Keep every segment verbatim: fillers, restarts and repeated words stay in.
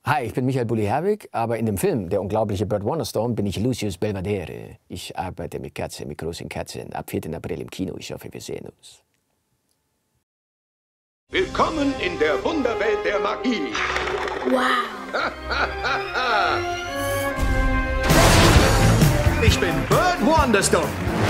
Hi, ich bin Michael Bulli Herbig, aber in dem Film Der unglaubliche Burt Wonderstone bin ich Lucius Belvedere. Ich arbeite mit Katzen, mit großen Katzen. Ab vierten April im Kino. Ich hoffe, wir sehen uns. Willkommen in der Wunderwelt der Magie. Wow. Ich bin Burt Wonderstone.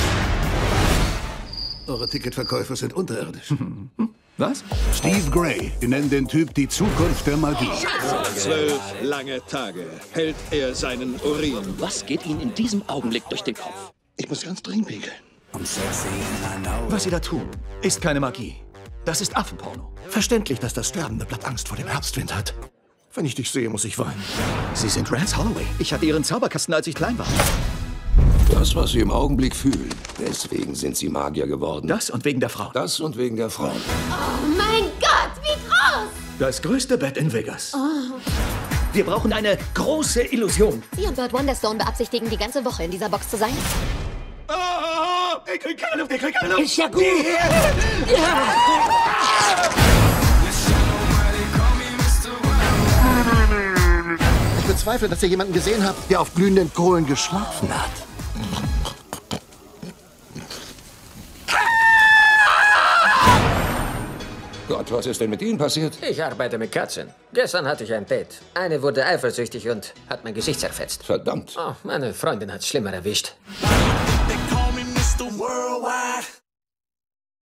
Eure Ticketverkäufe sind unterirdisch. Was? Steve Gray, wir nennen den Typ die Zukunft der Magie. Zwölf lange Tage hält er seinen Urin. Was geht Ihnen in diesem Augenblick durch den Kopf? Ich muss ganz dringend pinkeln. Was Sie da tun, ist keine Magie. Das ist Affenporno. Verständlich, dass das sterbende Blatt Angst vor dem Herbstwind hat. Wenn ich dich sehe, muss ich weinen. Sie sind Rance Holloway. Ich hatte Ihren Zauberkasten, als ich klein war. Das, was Sie im Augenblick fühlen. Deswegen sind Sie Magier geworden. Das und wegen der Frau. Das und wegen der Frau. Oh mein Gott, wie groß! Das größte Bett in Vegas. Oh. Wir brauchen eine große Illusion. Sie und Burt Wonderstone beabsichtigen, die ganze Woche in dieser Box zu sein? Oh, ich krieg keine Luft, ich krieg keine Luft. Ist ja gut. Ja. Ich bezweifle, dass ihr jemanden gesehen habt, der auf glühenden Kohlen geschlafen hat. Gott, was ist denn mit Ihnen passiert? Ich arbeite mit Katzen. Gestern hatte ich ein Date. Eine wurde eifersüchtig und hat mein Gesicht zerfetzt. Verdammt. Oh, meine Freundin hat's schlimmer erwischt. They call me Mister Worldwide.